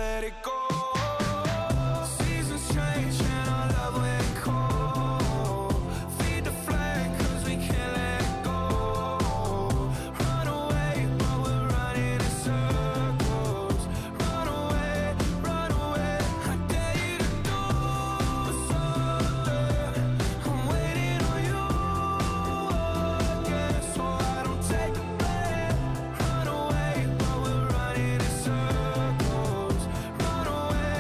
let it go. Seasons change and our love went cold. Feed the flame cause we can't let go. Run away but we're running in circles. Run away, I dare you to do something. I'm waiting on you again, so I don't take the blame. Run away but we're running in circles. Run away,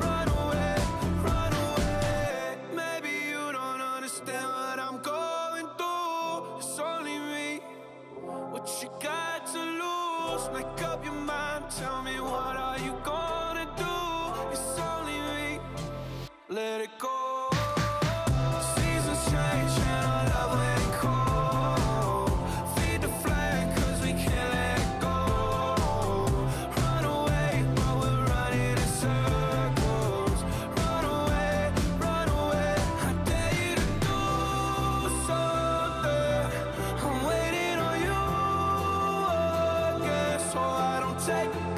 maybe you don't understand what I'm going through. It's only me, what you got to lose? Make up your mind, tell me what are you gonna do? It's only me, let it go. Seasons change and our love went cold. Feed the flame cause we can't let go. Run away but we're running in circles. Run away, I dare you to do something. I'm waiting on you again, so I don't take